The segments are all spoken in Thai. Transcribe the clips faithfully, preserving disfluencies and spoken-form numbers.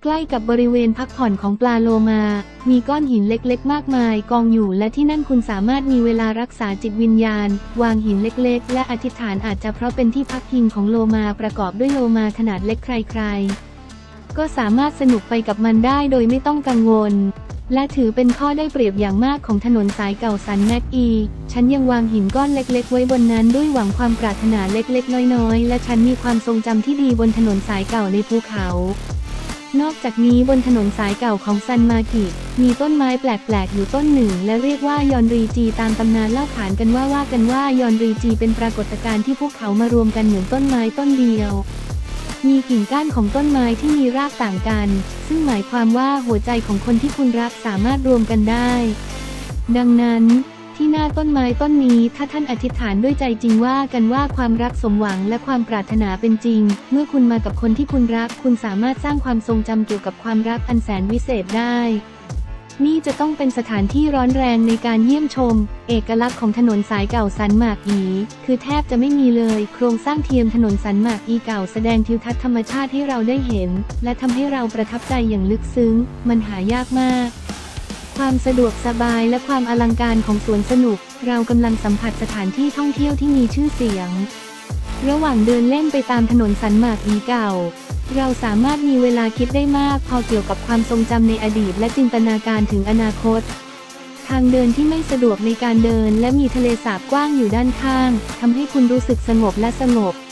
ใกล้กับบริเวณพักผ่อนของปลาโลมามีก้อนหินเล็กๆมากมายกองอยู่และที่นั่นคุณสามารถมีเวลารักษาจิตวิญญาณวางหินเล็กๆและอธิษฐานอาจจะเพราะเป็นที่พักพิงของโลมาประกอบด้วยโลมาขนาดเล็กใครๆก็สามารถสนุกไปกับมันได้โดยไม่ต้องกังวลและถือเป็นข้อได้เปรียบอย่างมากของถนนสายเก่าซันแม็กอีฉันยังวางหินก้อนเล็กๆไว้บนนั้นด้วยหวังความปรารถนาเล็กๆน้อยๆและฉันมีความทรงจำที่ดีบนถนนสายเก่าในภูเขานอกจากนี้บนถนนสายเก่าของซันมากิมีต้นไม้แปลกๆอยู่ต้นหนึ่งและเรียกว่ายอนรีจีตามตำนานเล่าขานกันว่าว่ากันว่ายอนรีจีเป็นปรากฏการณ์ที่พวกเขามารวมกันเหมือนต้นไม้ต้นเดียวมีกิ่งก้านของต้นไม้ที่มีรากต่างกันซึ่งหมายความว่าหัวใจของคนที่คุณรักสามารถรวมกันได้ดังนั้นที่หน้าต้นไม้ต้นนี้ถ้าท่านอธิษฐานด้วยใจจริงว่ากันว่าความรักสมหวังและความปรารถนาเป็นจริงเมื่อคุณมากับคนที่คุณรักคุณสามารถสร้างความทรงจำเกี่ยวกับความรักอันแสนวิเศษได้นี่จะต้องเป็นสถานที่ร้อนแรงในการเยี่ยมชมเอกลักษณ์ของถนนสายเก่าซันหมากอีคือแทบจะไม่มีเลยโครงสร้างเทียมถนนสันหมากอีเก่าแสดงทิวทัศน์ธรรมชาติให้เราได้เห็นและทำให้เราประทับใจอย่างลึกซึ้งมันหายากมากความสะดวกสบายและความอลังการของสวนสนุกเรากำลังสัมผัสสถานที่ท่องเที่ยวที่มีชื่อเสียงระหว่างเดินเล่นไปตามถนนสันหมากอีเก่าเราสามารถมีเวลาคิดได้มากพอเกี่ยวกับความทรงจำในอดีตและจินตนาการถึงอนาคตทางเดินที่ไม่สะดวกในการเดินและมีทะเลสาบกว้างอยู่ด้านข้างทำให้คุณรู้สึกสงบและสงบ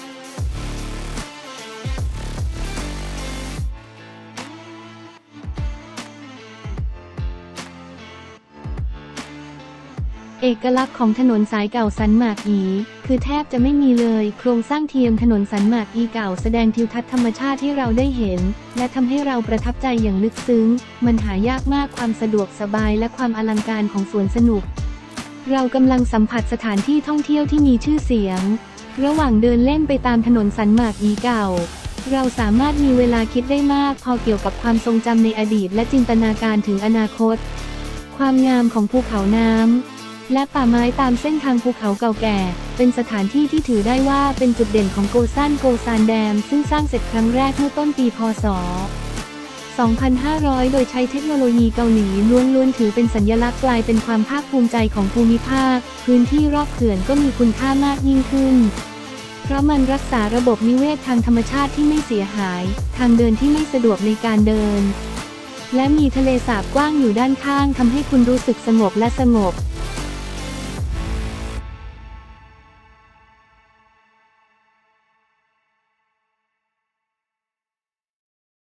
เอกลักษณ์ของถนนสายเก่าซันหมากอีคือแทบจะไม่มีเลยโครงสร้างเทียมถนนสันหมากอีเก่าแสดงทิวทัศน์ธรรมชาติให้เราได้เห็นและทำให้เราประทับใจอย่างลึกซึ้งมันหายากมากความสะดวกสบายและความอลังการของสวนสนุกเรากำลังสัมผัสสถานที่ท่องเที่ยวที่มีชื่อเสียงระหว่างเดินเล่นไปตามถนนสันหมากอีเก่าเราสามารถมีเวลาคิดได้มากพอเกี่ยวกับความทรงจำในอดีตและจินตนาการถึงอนาคตความงามของภูเขาน้ำและป่าไม้ตามเส้นทางภูเขาเก่าแก่เป็นสถานที่ที่ถือได้ว่าเป็นจุดเด่นของโกซันโกซานแดมซึ่งสร้างเสร็จครั้งแรกเมื่อต้นปีพ.ศ. สองพันห้าร้อย โดยใช้เทคโนโลยีเกาหลีล้วนๆถือเป็นสัญลักษณ์กลายเป็นความภาคภูมิใจของภูมิภาคพื้นที่รอบเขื่อนก็มีคุณค่ามากยิ่งขึ้นเพราะมันรักษาระบบนิเวศทางธรรมชาติที่ไม่เสียหายทางเดินที่ไม่สะดวกในการเดินและมีทะเลสาบกว้างอยู่ด้านข้างทำให้คุณรู้สึกสงบและสงบ